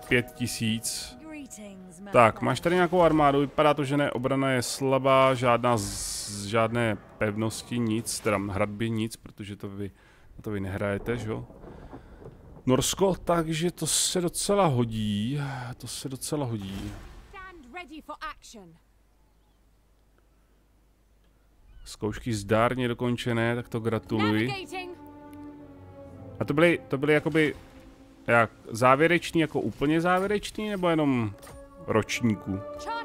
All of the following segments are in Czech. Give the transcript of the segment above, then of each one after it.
5000. Tak, máš tady nějakou armádu, vypadá to, že ne, obrana je slabá, žádné pevnosti, nic, teda hradby nic, protože to vy nehrajete, že jo? Norsko, takže to se docela hodí, Zkoušky zdárně dokončené, tak to gratuluji. A to byly jakoby, jak závěrečný, jako úplně závěrečný, nebo jenom ročníku?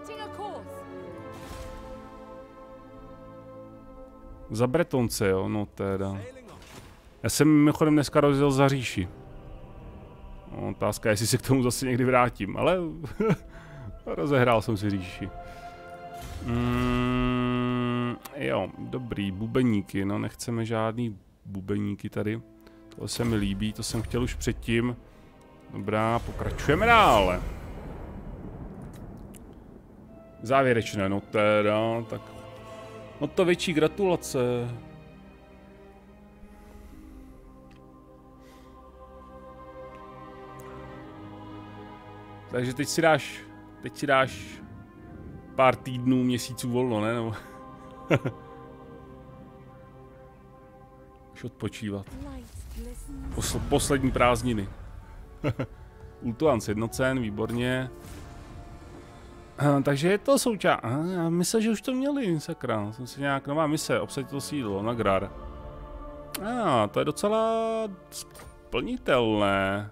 Za Bretonce, jo, no teda. Já jsem mimochodem dneska rozjel za říši. No, otázka je, jestli se k tomu zase někdy vrátím, ale rozehrál jsem si říši. Jo, dobrý, bubeníky, no nechceme žádný bubeníky tady. To se mi líbí, to jsem chtěl už předtím. Dobrá, pokračujeme dále. Závěrečné, no teda, tak. No to větší gratulace. Takže teď si dáš pár týdnů, měsíců volno, ne? Nebo už odpočívat. Poslední prázdniny. Ultuan sjednocen, výborně. Takže je to součást. Já myslel, že už to měli, sakra. Jsem si nějak nová mise, obsadit to sídlo, Nagrar. To je docela splnitelné.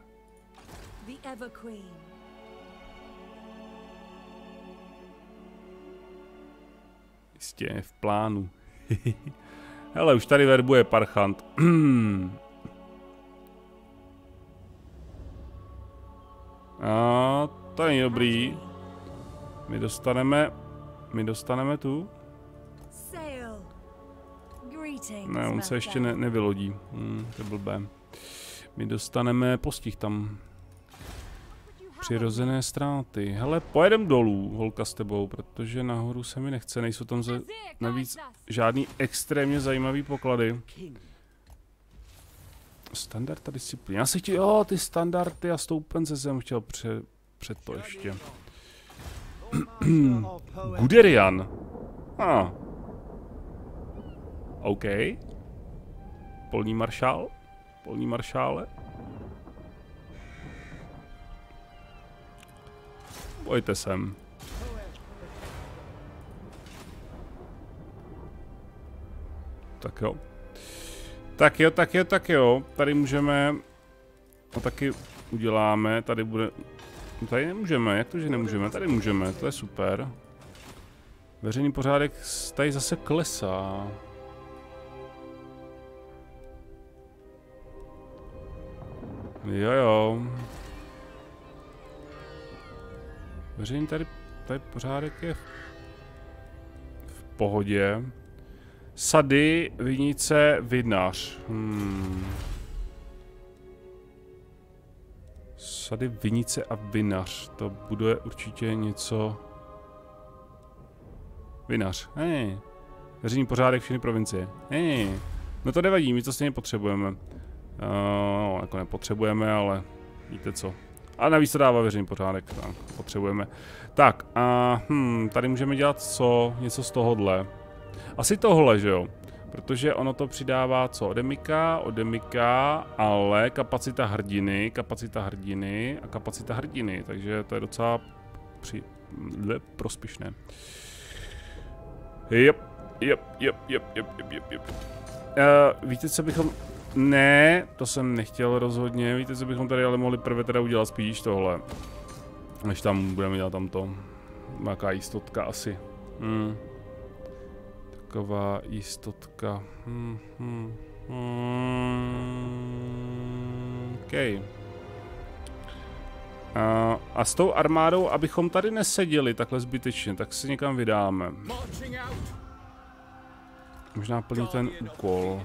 Jistě, v plánu. Hele, už tady verbuje parchant. To je dobrý. My dostaneme tu. Ne, on se ještě nevylodí. To je blbé. My dostaneme postih tam. Přirozené ztráty. Hele, pojedem dolů, holka s tebou, protože nahoru se mi nechce, nejsou tam navíc žádný extrémně zajímavý poklady. Standard a disciplína. Já se chtěl, jo, ty standardy a stoupence jsem chtěl před to ještě. Guderian. OK. Polní maršál. Polní maršále. Pojďte sem. Tak jo. Tak jo. Tady můžeme... No taky uděláme. Tady bude... No tady nemůžeme. Jak to, že nemůžeme? Tady můžeme. To je super. Veřejný pořádek tady zase klesá. Jo. Veřejný tady pořádek je v pohodě. Sady, vinice, vinař. Sady, vinice a vinař. To bude určitě něco... Vinař. Veřejný pořádek všechny provincie. No to nevadí, my to stejně potřebujeme. No, jako nepotřebujeme, ale víte co. A navíc to dává veřejný pořádek, tak potřebujeme. Tak, tady můžeme dělat co? Něco z tohohle. Asi tohle, že jo? Protože ono to přidává co? Odemika, ale kapacita hrdiny a kapacita hrdiny. Takže to je docela prospěšné. Víte, co bychom... Ne, to jsem nechtěl rozhodně. Víte, co bychom tady ale mohli prvé teda udělat spíš tohle. Než tam budeme dělat tamto. Jaká jistotka asi. Taková jistotka. OK. A s tou armádou, abychom tady neseděli takhle zbytečně, tak se někam vydáme. Možná plně ten úkol.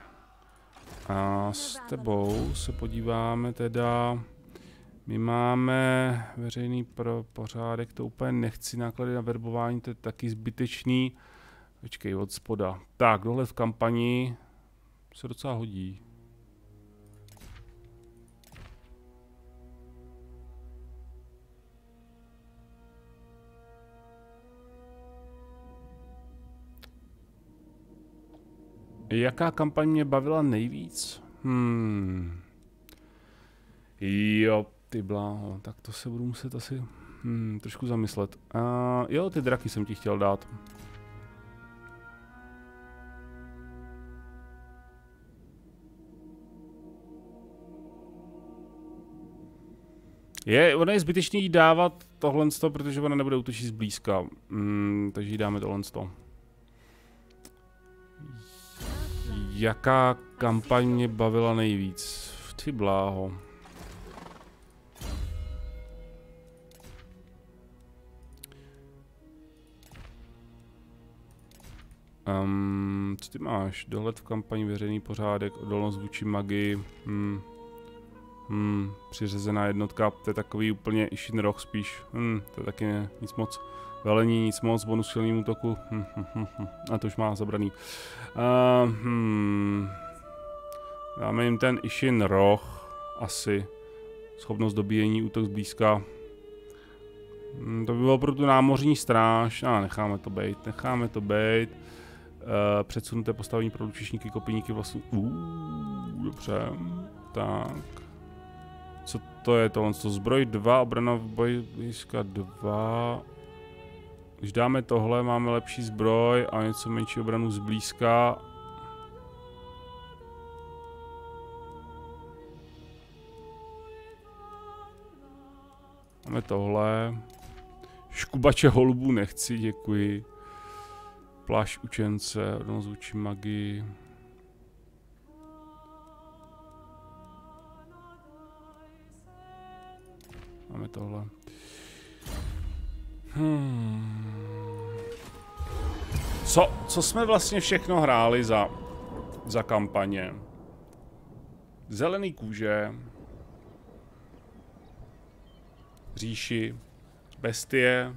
A s tebou se podíváme teda, my máme veřejný pořádek, to úplně nechci, náklady na verbování, to je taky zbytečný. Počkej, od spoda. Tak, dohled v kampani se docela hodí. Jaká kampaň mě bavila nejvíc? Jo, ty bláho, tak to se budu muset asi trošku zamyslet. Jo, ty draky jsem ti chtěl dát. Ono je zbytečný jí dávat tohle, protože ona nebude útočit zblízka. Takže jí dáme tohle. Jaká kampaň mě bavila nejvíc? Ty bláho. Co ty máš? Dohled v kampani, veřejný pořádek, odolnost vůči magii. Přiřazená jednotka, to je takový úplně Ishin Roh spíš. To je taky nic moc. Velení, nic moc, bonus silným útoku. A to už má zabraný. Dáme jim ten Ishin Roh, asi. Schopnost dobíjení, útok zblízka. To by bylo pro tu námořní stráž. Necháme to bejt. Předsunuté postavení pro lučišníky, kopíníky vlastně. Dobře. Tak. Co to je tohle? Zbroj 2, obrana v boji blízka 2. Když dáme tohle, máme lepší zbroj a něco menší obranu zblízka. Máme tohle. Škubače holubů nechci, děkuji. Plášť učence, odolnost vůči magii. Máme tohle. Co jsme vlastně všechno hráli za kampaně? Zelený kůže. Říši. Bestie.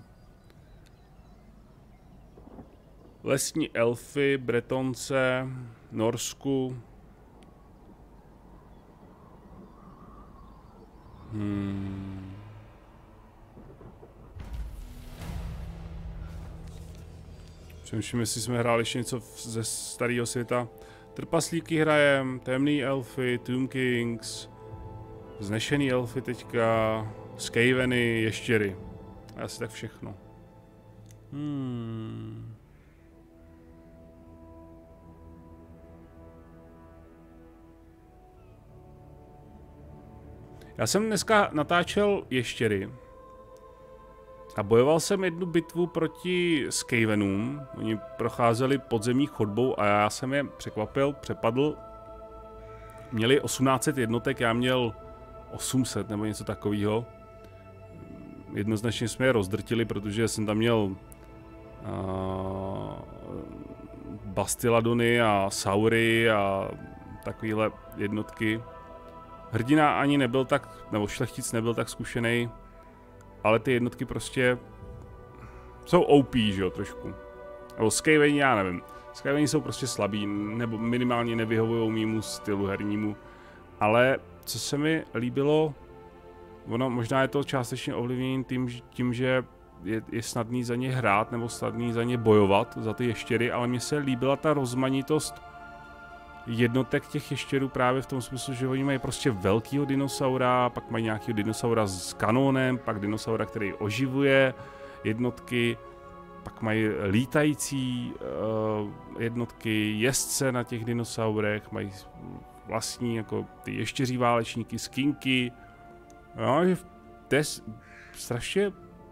Lesní elfy, Bretonce, Norsku. Přemýšlím, jestli jsme hráli ještě něco ze starého světa. Trpaslíky hrajem, temný elfy, Tomb Kings, vznešený elfy teďka, Skaveny, ještěry. Asi tak všechno. Já jsem dneska natáčel ještěry. A bojoval jsem jednu bitvu proti Skavenům. Oni procházeli podzemní chodbou a já jsem je přepadl. Měli 1800 jednotek, já měl 800 nebo něco takového. Jednoznačně jsme je rozdrtili, protože jsem tam měl Bastiladony a Saury a takovéhle jednotky. Hrdina ani nebyl tak, nebo šlechtic nebyl tak zkušený. Ale ty jednotky prostě jsou OP, že jo, trošku. Nebo Skaveni, já nevím. Skaveni jsou prostě slabí, nebo minimálně nevyhovují mému stylu hernímu. Ale co se mi líbilo, ono možná je to částečně ovlivněné tím, že je snadný za ně hrát, nebo snadný za ně bojovat, za ty ještěry, ale mně se líbila ta rozmanitost jednotek těch ještěrů právě v tom smyslu, že oni mají prostě velkýho dinosaura, pak mají nějakého dinosaura s kanónem, pak dinosaura, který oživuje jednotky, pak mají lítající jednotky, jezdce na těch dinosaurech, mají vlastní jako ty ještěří válečníky, skinky. No, že to je strašně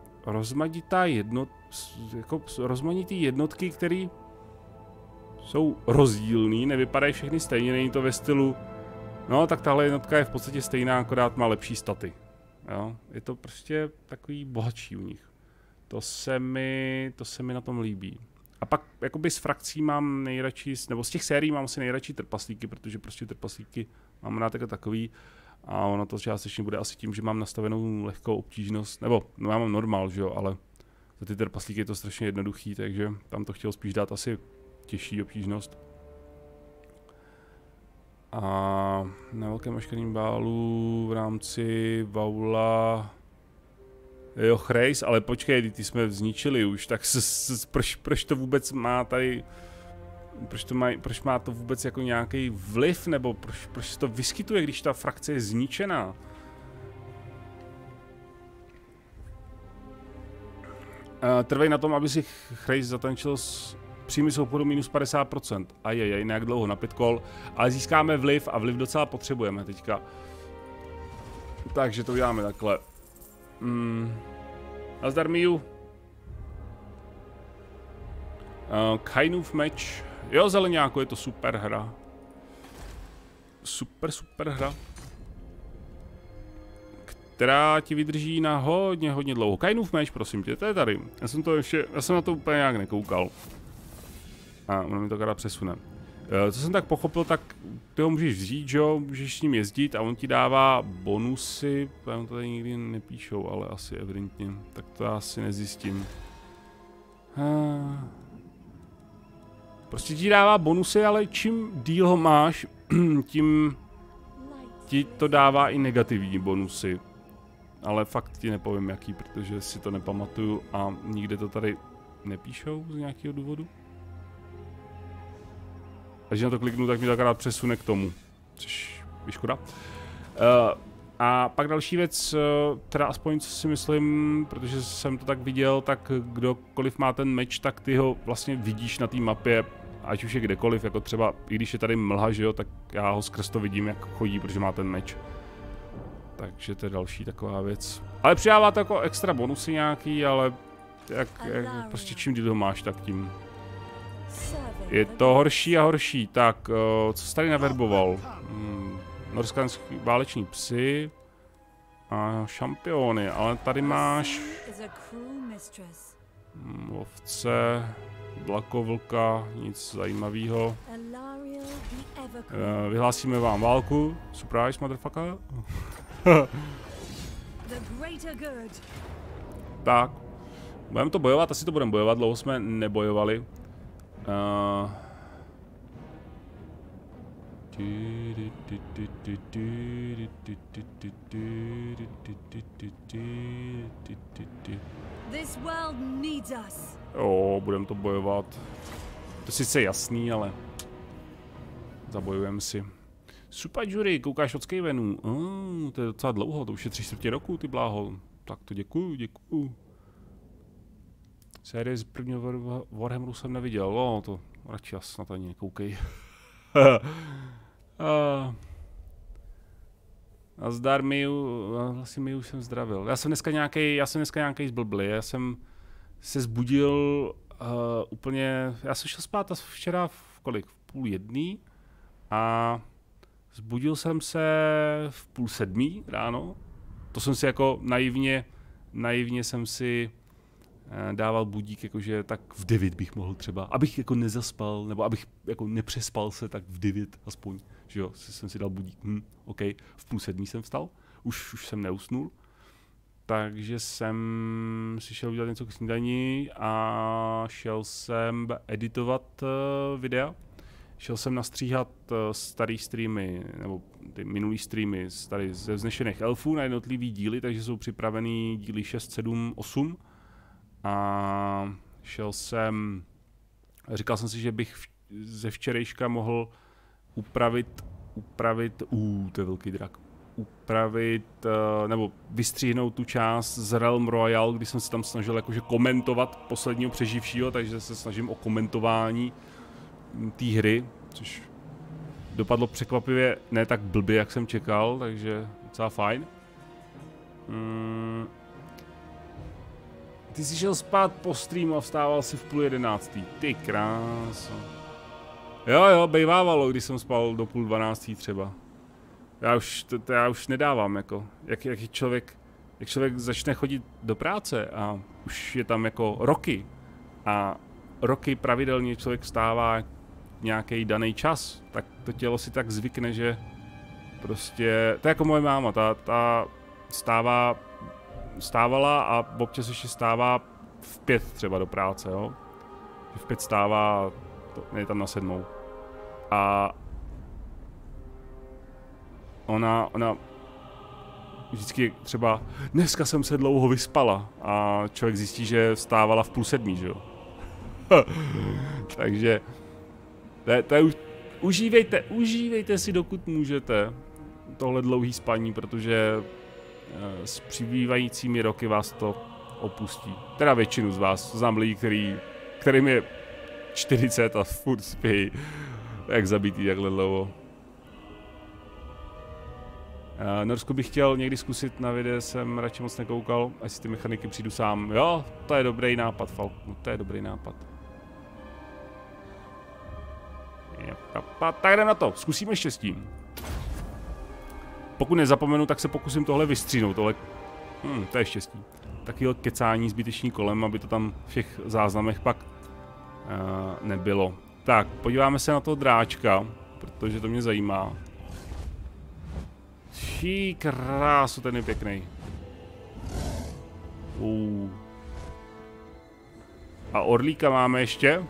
rozmanitý jednotky, které jsou rozdílný, nevypadají všechny stejně, není to ve stylu, no tak tahle jednotka je v podstatě stejná, akorát má lepší staty. Jo? Je to prostě takový bohatší u nich. To se mi na tom líbí. A pak jakoby z frakcí mám nejradši, nebo z těch sérií mám asi nejradši trpaslíky, protože prostě trpaslíky mám rád jako takový. A ono to částečně bude asi tím, že mám nastavenou lehkou obtížnost, nebo no já mám normál, že jo, ale za ty trpaslíky je to strašně jednoduchý, takže tam to chtěl spíš dát asi těžší obtížnost. A na velkém maškaným bálu v rámci Vaula jo, Chrejs, ale počkej, ty jsme zničili už, tak proč to vůbec má tady proč má to vůbec jako nějaký vliv, nebo proč se to vyskytuje, když ta frakce je zničená? Trvej na tom, aby si Chrejs zatančil s příjmy souporu minus 50%. Ajajaj, nějak dlouho na 5 kol, ale získáme vliv a vliv docela potřebujeme teďka. Takže to uděláme takhle. Nazdar Miu. Kainův meč. Jo, zeleňáko, je to super hra. Super hra. Která ti vydrží na hodně dlouho. Kainův meč, prosím tě, to je tady. Já jsem na to úplně nějak nekoukal. A ono mi to kada přesune. Co jsem tak pochopil, tak ty ho můžeš vzít, že jo, můžeš s ním jezdit a on ti dává bonusy. Tam to tady nikdy nepíšou, ale asi evidentně. Tak to já asi nezjistím. Prostě ti dává bonusy, ale čím díl ho máš, tím ti to dává i negativní bonusy. Ale fakt ti nepovím jaký, protože si to nepamatuju a nikde to tady nepíšou z nějakého důvodu. A když na to kliknu, tak mi to akorát přesune k tomu, což je škoda. A pak další věc, teda aspoň co si myslím, protože jsem to tak viděl, tak kdokoliv má ten meč, tak ty ho vlastně vidíš na té mapě, ať už je kdekoliv, jako třeba, i když je tady mlha, že jo, tak já ho skrz to vidím, jak chodí, protože má ten meč. Takže to je další taková věc. Ale přidává to jako extra bonusy nějaký, ale jak prostě čím díl ho máš, tak tím. Je to horší a horší. Tak, co jsi tady naverboval? Norskánský váleční psy a šampiony, ale tady máš lovce, dlakovlka, nic zajímavého. Vyhlásíme vám válku. Surprise, motherfucker. Tak, budeme to bojovat, asi to budeme bojovat, dlouho jsme nebojovali. Jo, budeme to bojovat. To sice jasný, ale zabojujeme si. Super jury, koukáš od Skavenu. To je docela dlouho, to už je 3/4 roku, ty bláho. Tak to děkuju. Série z prvního Warhammeru jsem neviděl, to radši na to ani nekoukej. Nazdar Miu, vlastně Miu jsem zdravil. Já jsem dneska nějaký zblblý, já jsem se zbudil úplně, já jsem šel spát včera v kolik? V 6:30 a zbudil jsem se v 6:30 ráno. To jsem si jako naivně jsem si dával budík, jakože tak v 9 bych mohl třeba, abych jako nezaspal, nebo abych jako nepřespal se, tak v 9 aspoň, že jo, jsem si dal budík, OK, v 6:30 jsem vstal, už jsem neusnul, takže jsem si šel udělat něco k snídani a šel jsem editovat videa. Šel jsem nastříhat starý streamy, nebo ty minulý streamy tady ze Vznešených elfů na jednotlivý díly, takže jsou připravený díly 6, 7, 8. A říkal jsem si, že bych ze včerejška mohl upravit, to je velký drak, nebo vystříhnout tu část z Realm Royale, kdy jsem se tam snažil jakože komentovat posledního přeživšího, takže se snažím o komentování té hry, což dopadlo překvapivě ne tak blbě, jak jsem čekal, takže docela fajn. Ty jsi šel spát po streamu a vstával si v 10:30. Ty kráso. Jo, bejvávalo, když jsem spal do 11:30 třeba. Já už nedávám, jako. Jak člověk začne chodit do práce a už je tam jako roky. A roky pravidelně člověk vstává nějaký daný čas, tak to tělo si tak zvykne, že prostě, to je jako moje máma, ta stávala a občas ještě stává v 5 třeba do práce, jo. V 5 stává, je tam na 7. A ona vždycky třeba, dneska jsem se dlouho vyspala a člověk zjistí, že vstávala v 6:30, že jo. Takže To je už... Užívejte si, dokud můžete tohle dlouhý spaní, protože s přibývajícími roky vás to opustí. Teda většinu z vás. Znám lidi, kterým je 40 a furt spí. Jak zabitý takhle dlouho. Norsku bych chtěl někdy zkusit, na videa jsem radši moc nekoukal, až si ty mechaniky přijdu sám. Jo, to je dobrý nápad, Falku, to je dobrý nápad. Tak jdem na to, zkusíme štěstí. Pokud nezapomenu, tak se pokusím tohle vystříhnout, to je štěstí. Takovýhle kecání zbytečný kolem, aby to tam v těch záznamech pak nebylo. Tak, podíváme se na toho dráčka, protože to mě zajímá. Fí krásu, ten je pěkný. A orlíka máme ještě.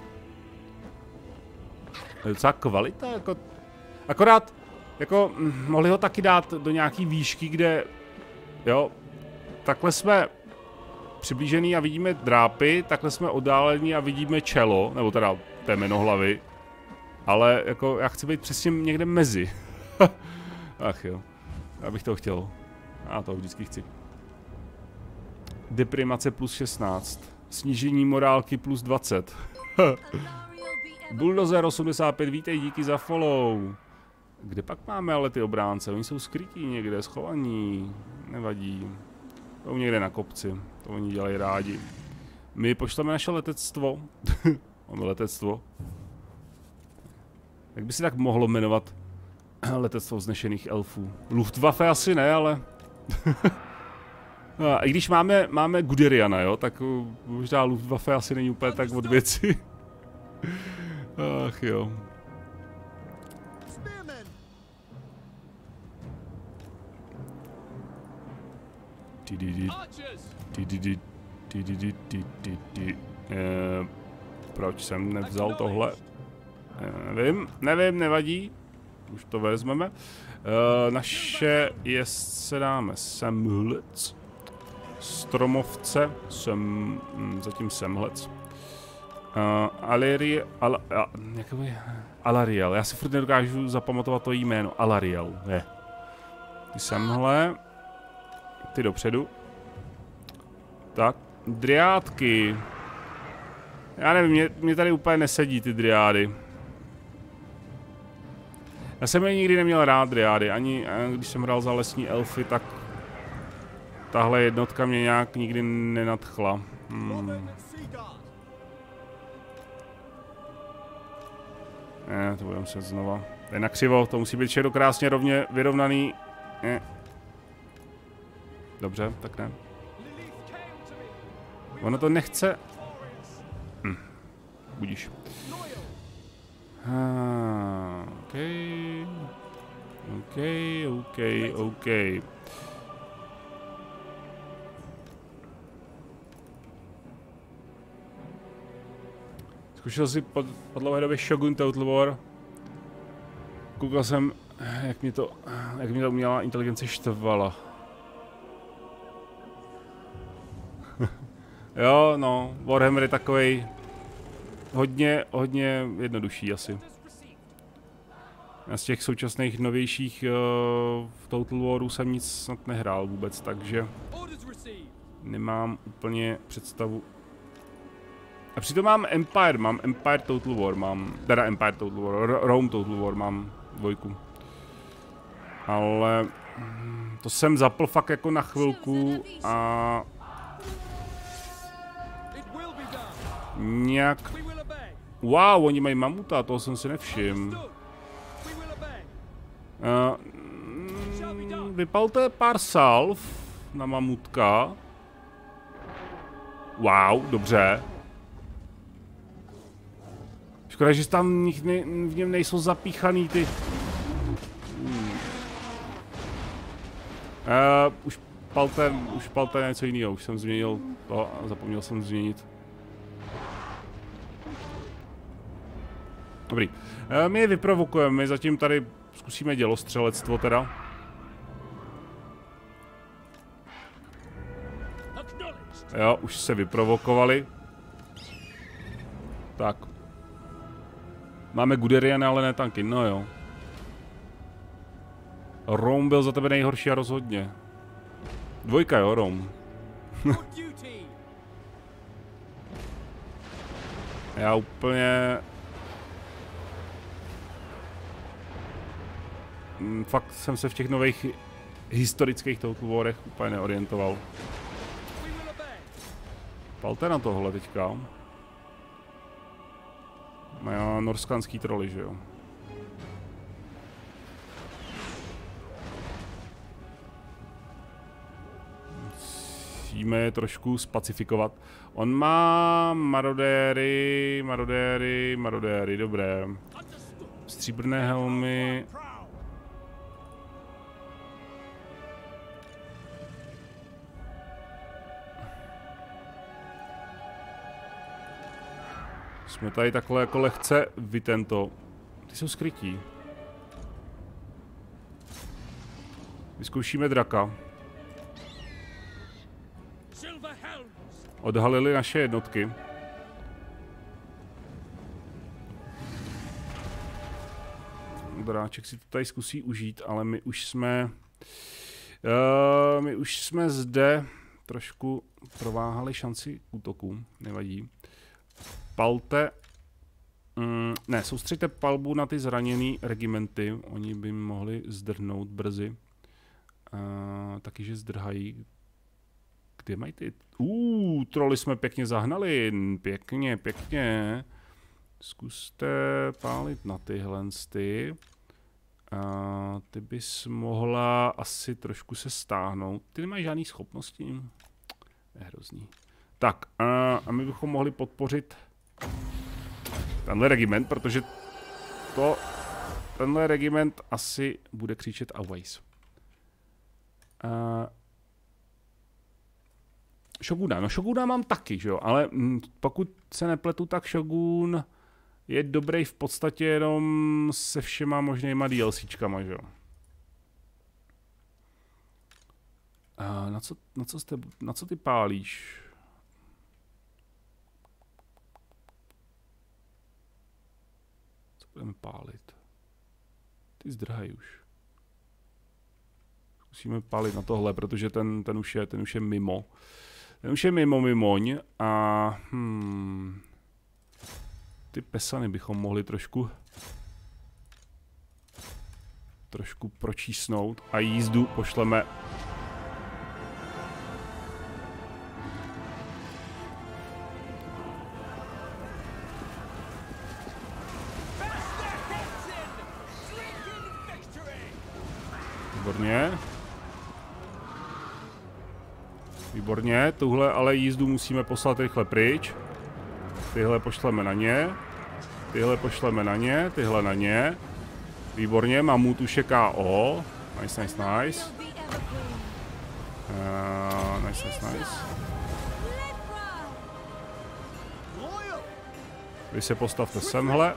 To je docela kvalita, jako... Akorát, jako, mohli ho taky dát do nějaký výšky, kde... Jo, takhle jsme přiblížený a vidíme drápy, takhle jsme oddálení a vidíme čelo, nebo teda temeno hlavy. Ale jako, já chci být přesně někde mezi. Ach jo. Já bych to chtěl. Já to vždycky chci. Deprimace plus 16. Snížení morálky plus 20. Bulldozer 85, vítej, díky za follow. Kde pak máme ale ty obránce? Oni jsou skrytí někde, schovaní. Nevadí. Jsou někde na kopci. To oni dělají rádi. My pošleme naše letectvo. Máme letectvo. Jak by se tak mohlo jmenovat? Letectvo vznešených elfů. Luftwaffe asi ne, ale... A i když máme Guderiana, jo, tak možná Luftwaffe asi není úplně tak od věci. Ach jo. Proč jsem nevzal tohle? Nevím, nevadí. Už to vezmeme. Naše jezdce dáme semhlec. Stromovce. Zatím semhlec. Alariel. Já si furt nedokážu zapamatovat to jméno. Alariel. Je. Ty semhle. Ty dopředu. Tak. Driádky. Já nevím, mě tady úplně nesedí ty driády. Já jsem je nikdy neměl rád driády, ani když jsem hrál za lesní elfy, tak tahle jednotka mě nějak nikdy nenadchla. Ne, to budeme se znova. To je na křivo, to musí být všechno krásně rovně vyrovnaný. Dobře, tak ne. Ono to nechce. Budíš. OK. Zkušel si po dlouhé době Shogun Total War. Koukal jsem, jak mě to umělá inteligence štvala. Jo, no, Warhammer je takovej hodně jednodušší asi. Já z těch současných novějších v Total Waru jsem nic snad nehrál vůbec, takže nemám úplně představu. A přitom mám Empire Total War, teda Empire Total War, Rome Total War mám dvojku. Ale to jsem zapl fakt jako na chvilku a nějak... Wow, oni mají mamuta, toho jsem si nevšiml. Vypalte pár salv na mamutka. Wow, dobře. Škoda, že tam v něm nejsou zapíchaný ty... Už palte něco jiného, už jsem změnil to a zapomněl jsem změnit. Dobrý. My je vyprovokujeme, my zatím tady zkusíme dělostřelectvo teda. Jo, už se vyprovokovali. Tak. Máme Guderiana, ale ne tanky, no jo. Rome byl za tebe nejhorší a rozhodně. 2 jo, Rome. Já úplně... Fakt jsem se v těch nových historických Total Warech úplně neorientoval. Palte na tohle teďka. Mají norskanský troly, že jo? Musíme je trošku spacifikovat. On má marodéry, dobré. Stříbrné helmy. Jsme tady takhle jako lehce vytento. Ty jsou skrytí. Vyzkoušíme draka. Odhalili naše jednotky. Dráček si to tady zkusí užít, ale my už jsme zde trošku prováhali šanci útoku, nevadí. Palte, ne, soustřeďte palbu na ty zraněný regimenty, oni by mohli zdrhnout brzy. Taky, že zdrhají. Kde mají ty? Troly jsme pěkně zahnali, pěkně. Zkuste pálit na tyhle ty. Ty bys mohla asi trošku se stáhnout. Ty nemají žádný schopnosti. Je hrozný. Tak, a my bychom mohli podpořit tenhle regiment, protože tenhle regiment asi bude křičet always. Šoguna, no Šoguna mám taky, že jo, ale pokud se nepletu, tak Šogun je dobrý v podstatě jenom se všema možnýma DLCčkama, že jo. Na co ty pálíš? Co budeme pálit? Ty zdrhaj už. Zkusíme pálit na tohle, protože ten už je mimo. Ten už je mimoň a ty pesany bychom mohli trošku pročísnout a jízdu pošleme. Výborně, tuhle ale jízdu musíme poslat rychle pryč. Tyhle pošleme na ně. Tyhle pošleme na ně, tyhle na ně. Výborně, mamut už je KO. Nice. Nice. Vy se postavte semhle.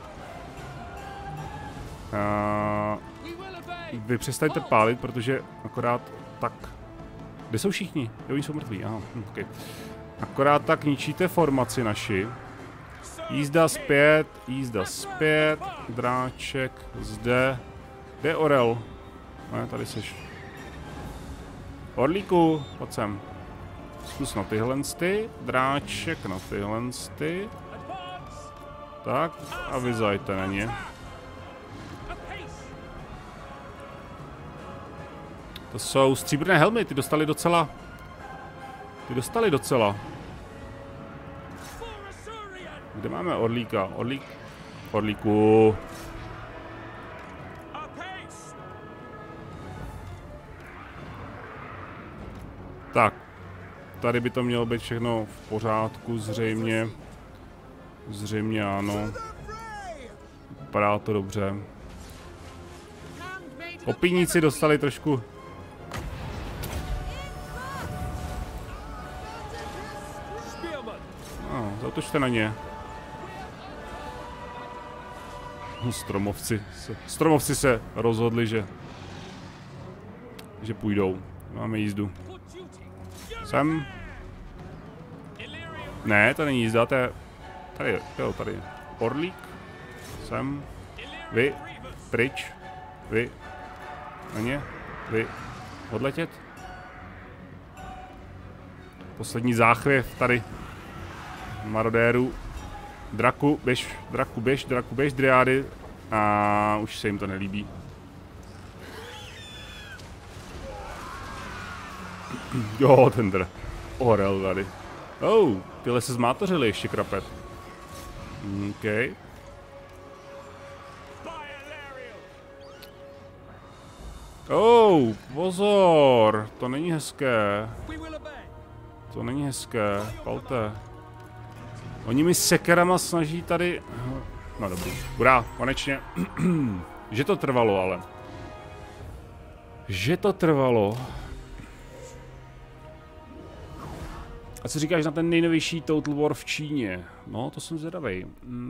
Vy přestaňte pálit, protože akorát tak... Kde jsou všichni? Jo, oni jsou mrtví, aha, okay. Akorát tak ničíte formaci naši. Jízda zpět, dráček, zde. Kde je Orel? Ne, tady seš. Orlíku, pojď sem. Zkus na tyhle ty, dráček na tyhle ty. Tak, a vyzajte na ně. To jsou stříbrné helmy, ty dostali docela. Kde máme Orlíka? Orlíku. Tak. Tady by to mělo být všechno v pořádku, zřejmě. Zřejmě ano. Vypadá to dobře. Opíníci dostali trošku... Zautočte na ně. Stromovci se rozhodli, že půjdou. Máme jízdu. Sem. Ne, to není jízda, to je... Tady. Orlík. sem, vy, pryč, vy, na ně, vy, odletět. Poslední záchvěv tady marodérů. Draku, běž, Dryady. A už se jim to nelíbí. Jo, tender. Orel tady. Oh, tyhle se zmátořili ještě krapet. OK. Oh, pozor, to není hezké. To není hezké, palte. Oni mi sekerama snaží tady... No dobrý, hurá, konečně. Že to trvalo, ale. Že to trvalo. A co říkáš na ten nejnovější Total War v Číně? No, to jsem zvědavej.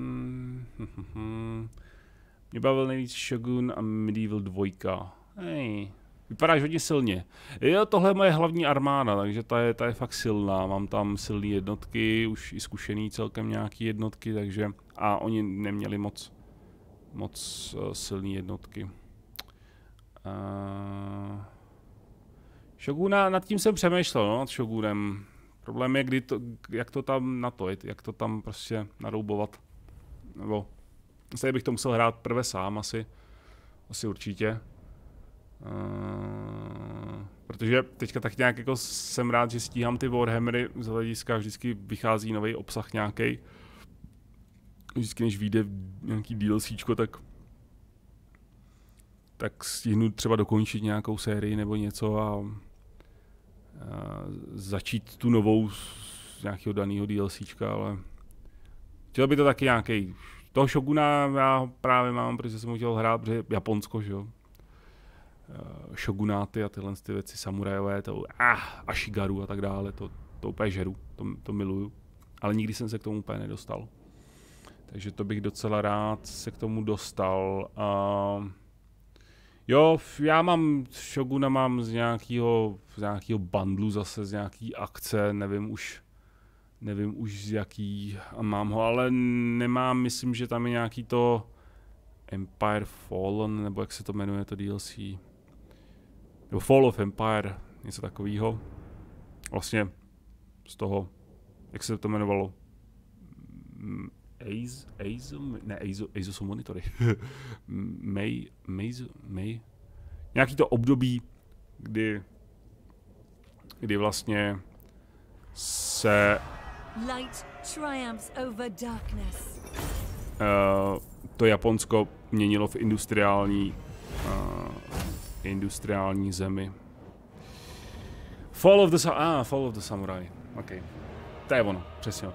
Mě bavil nejvíc Shogun a Medieval 2. Hej, vypadáš hodně silně. Jo, tohle je moje hlavní armáda, takže ta je fakt silná. Mám tam silné jednotky, už i zkušený celkem nějaký jednotky, takže... A oni neměli moc silné jednotky. Shoguna, nad tím jsem přemýšlel, no, nad Shogunem. Problém je, jak to tam jak to tam prostě naroubovat. Nebo, myslím, bych to musel hrát prvé sám asi určitě. Protože teďka tak nějak jako jsem rád, že stíhám ty Warhammery z hlediska, vždycky vychází nový obsah nějaký. Vždycky než vyjde nějaký DLCčko, tak stihnu třeba dokončit nějakou sérii nebo něco a začít tu novou z nějakého daného DLCčka, ale chtěl by to taky nějaký. Toho Shoguna já právě mám, protože jsem ho chtěl hrát, protože Japonsko, že jo. Shogunáty a tyhle ty věci, samurajové, to Ashigaru a tak dále, to úplně žeru, to miluju. Ale nikdy jsem se k tomu úplně nedostal. Takže to bych docela rád se k tomu dostal. Jo, já mám Shoguna mám z nějakého bundlu zase, z nějaký akce, nevím už z jaký mám ho, ale nemám, myslím, že tam je nějaký to Empire Fallen, nebo jak se to jmenuje to DLC. Nebo Fall of Empire, něco takového. Vlastně z toho, jak se to jmenovalo? Eizo jsou monitory. May. Nějaký to období, kdy vlastně se to Japonsko měnilo v industriální zemi. Fall of the Samurai. OK. To je ono, přesně.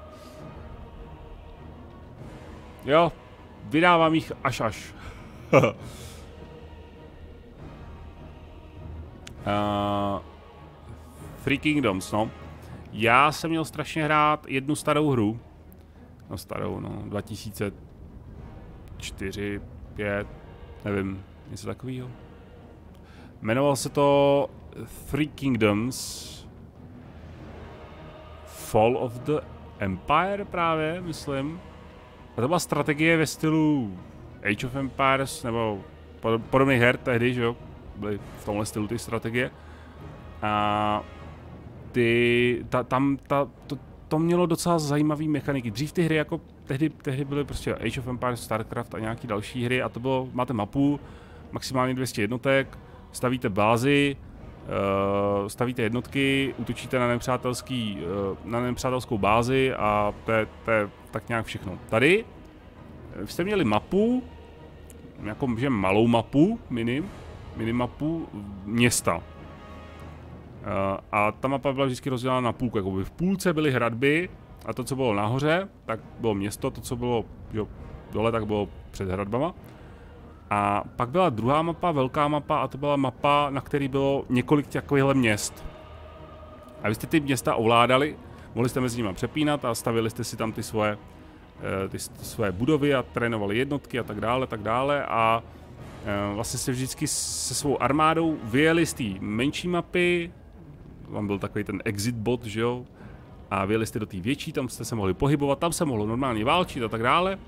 Jo, vydávám jich až. Three Kingdoms, no. Já jsem měl strašně hrát jednu starou hru. No starou, no, 2004, 5, nevím, něco takového. Jmenoval se to Three Kingdoms. Fall of the Empire právě, myslím. A to byla strategie ve stylu Age of Empires, nebo podobných her tehdy, že jo, byly v tomhle stylu ty strategie. A to mělo docela zajímavý mechaniky. Dřív ty hry jako tehdy byly prostě Age of Empires, Starcraft a nějaký další hry a to bylo, máte mapu, maximálně 200 jednotek, stavíte bázi, stavíte jednotky, útočíte na nepřátelskou bázi a to je tak nějak všechno. Tady jste měli mapu, jakože malou mapu, minimapu města. A ta mapa byla vždycky rozdělena na půlku, jakoby v půlce byly hradby a to, co bylo nahoře, tak bylo město, to, co bylo dole, tak bylo před hradbama. A pak byla druhá mapa, velká mapa, a to byla mapa, na které bylo několik takovýchhle měst. A vy jste ty města ovládali, mohli jste mezi nimi přepínat a stavili jste si tam ty svoje budovy a trénovali jednotky a tak dále a vlastně jste vždycky se svou armádou vyjeli z té menší mapy, tam byl takový ten exit bot, že jo, a vyjeli jste do té větší, tam jste se mohli pohybovat, tam se mohlo normálně válčit a tak dále.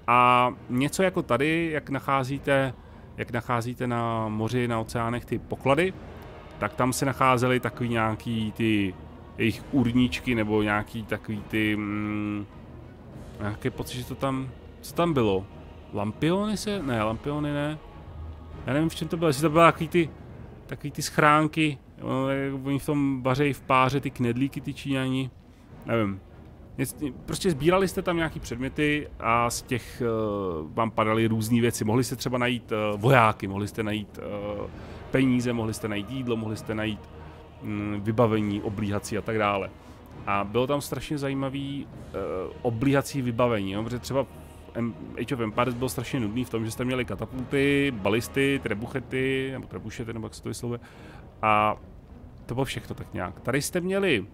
A něco jako tady, jak nacházíte na moři, na oceánech ty poklady, tak tam se nacházely takový nějaký ty jejich urníčky, nebo nějaký takový ty... nějaký pocit, že to tam... Co tam bylo? Lampiony se? Ne, lampiony ne. Já nevím, v čem to bylo, jestli to byly takový ty schránky. Oni v tom vařejí v páře ty knedlíky, ty Číňani. Nevím. Prostě sbírali jste tam nějaký předměty a z těch vám padaly různé věci. Mohli jste třeba najít vojáky, mohli jste najít peníze, mohli jste najít jídlo, mohli jste najít vybavení, oblíhací a tak dále. A bylo tam strašně zajímavý oblíhací vybavení, jo? Protože třeba Age of Empires byl strašně nudný v tom, že jste měli katapulty, balisty, trebuchety, nebo trebušety, nebo jak se to vyslovuje. A to bylo všechno tak nějak. Tady jste měli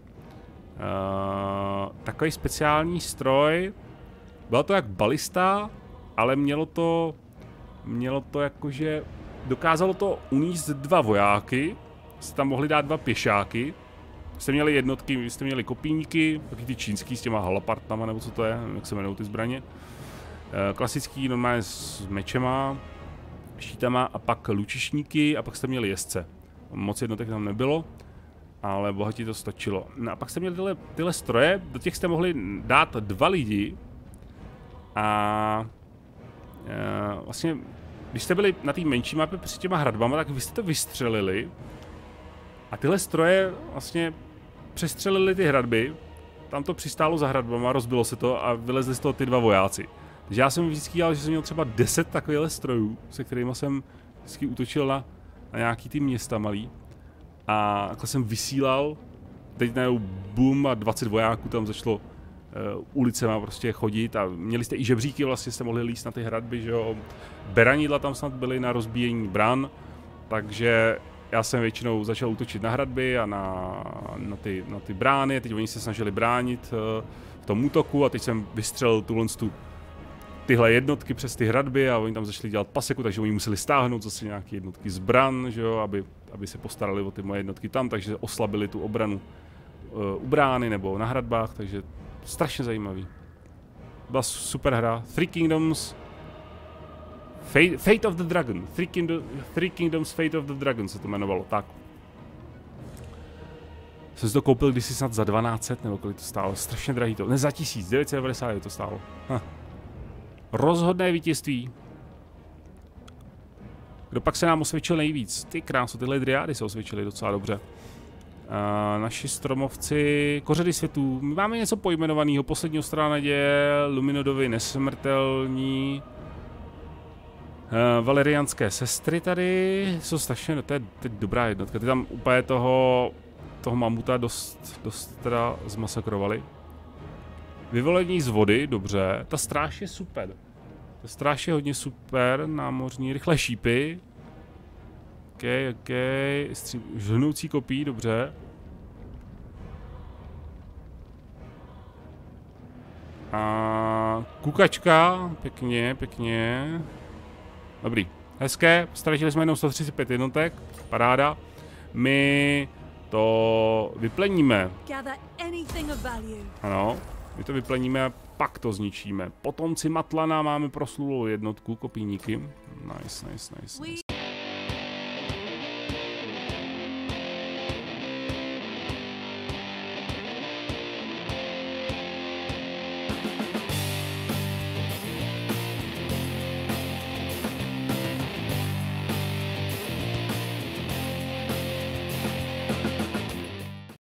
takový speciální stroj. Bylo to jak balista, ale mělo to jakože dokázalo to uníst 2 vojáky, jste tam mohli dát 2 pěšáky, jste měli jednotky, jste měli kopíníky, taky ty čínský s těma halapartama, nebo co to je, nevím, jak se jmenují ty zbraně. Klasický normálně s mečema, štítama a pak lučišníky a pak jste měli jezdce. Moc jednotek tam nebylo, ale bohatě to stačilo. No a pak jste měli tyhle stroje, do těch jste mohli dát 2 lidi a vlastně, když jste byli na té menší mapě před těma hradbama, tak vy jste to vystřelili a tyhle stroje vlastně přestřelili ty hradby, tam to přistálo za hradbama, rozbilo se to a vylezli z toho ty 2 vojáci. Takže já jsem vždycky dělal, že jsem měl třeba 10 takovýchhle strojů, se kterými jsem vždycky útočil na nějaký ty města malý. A takhle jsem vysílal, teď najednou boom a 20 vojáků tam začalo ulicema prostě chodit a měli jste i žebříky, vlastně jste mohli líst na ty hradby, že jo. Beranidla tam snad byly na rozbíjení bran, takže já jsem většinou začal útočit na hradby a na ty brány, teď oni se snažili bránit v tom útoku a teď jsem vystřelil tyhle jednotky přes ty hradby a oni tam začali dělat paseku, takže oni museli stáhnout zase nějaké jednotky z bran, že jo, aby se postarali o ty moje jednotky tam, takže oslabili tu obranu u brány nebo na hradbách, takže strašně zajímavý. Byla super hra. Three Kingdoms Fate of the Dragon. Three Kingdoms Fate of the Dragon se to jmenovalo, tak. Jsem si to koupil kdysi snad za 1200, nebo kolik to stálo, strašně drahý to, ne za 1990 to stálo. Rozhodné vítězství. Kdo pak se nám osvědčil nejvíc? Ty krásu, tyhle dryády se osvědčily docela dobře. Naši stromovci, kořeny světů, my máme něco pojmenovaného, poslední ostrá naděje, Luminodovi nesmrtelní, valeriánské sestry tady, jsou strašně, to je dobrá jednotka, ty tam úplně toho mamuta dost teda zmasakrovali. Vyvolení z vody, dobře, ta stráž je super. Ta stráž je hodně super, námořní, rychlé šípy. OK, žhnoucí kopí, dobře. A kukačka, pěkně. Dobrý, hezké, ztratili jsme jenom 135 jednotek, paráda. My to vypleníme. Ano, my to vypleníme a pak to zničíme. Potomci Matlana máme proslulou jednotku, kopíníky. Nice.